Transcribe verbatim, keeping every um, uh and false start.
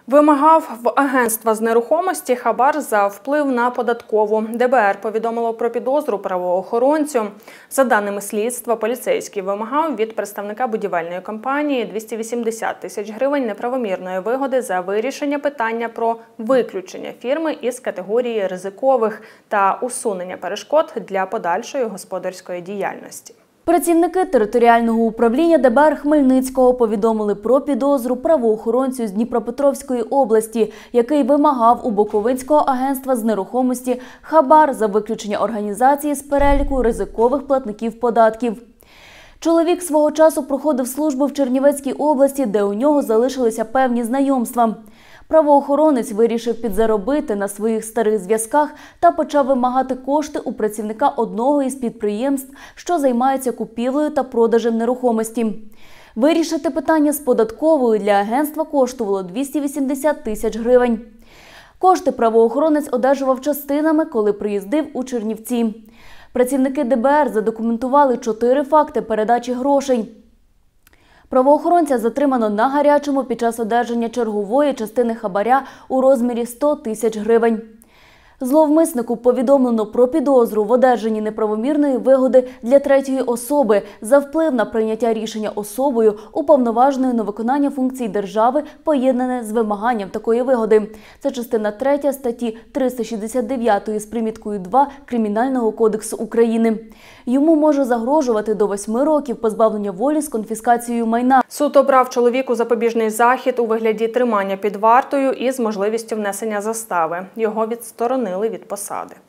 Вимагав в агентства з нерухомості хабар за вплив на податкову. Д Б Р повідомило про підозру правоохоронцю. За даними слідства, поліцейський вимагав від представника будівельної компанії двісті вісімдесят тисяч гривень неправомірної вигоди за вирішення питання про виключення фірми із категорії ризикових та усунення перешкод для подальшої господарської діяльності. Працівники територіального управління Д Б Р Хмельницького повідомили про підозру правоохоронцю з Дніпропетровської області, який вимагав у Буковинського агентства з нерухомості хабар за виключення організації з переліку ризикових платників податків. Чоловік свого часу проходив службу в Чернівецькій області, де у нього залишилися певні знайомства. Правоохоронець вирішив підзаробити на своїх старих зв'язках та почав вимагати кошти у працівника одного із підприємств, що займаються купівлею та продажем нерухомості. Вирішити питання з податковою для агентства коштувало двісті вісімдесят тисяч гривень. Кошти правоохоронець одержував частинами, коли приїздив у Чернівці. Працівники Д Б Р задокументували чотири факти передачі грошей. Правоохоронця затримано на гарячому під час одержання чергової частини хабаря у розмірі сто тисяч гривень. Зловмиснику повідомлено про підозру в одержанні неправомірної вигоди для третьої особи за вплив на прийняття рішення особою, уповноваженою на виконання функцій держави, поєднане з вимаганням такої вигоди. Це частина третя статті триста шістдесят дев'ять з приміткою два Кримінального кодексу України. Йому може загрожувати до восьми років позбавлення волі з конфіскацією майна. Суд обрав чоловіку запобіжний захід у вигляді тримання під вартою із можливістю внесення застави. Його відсторонили від посади.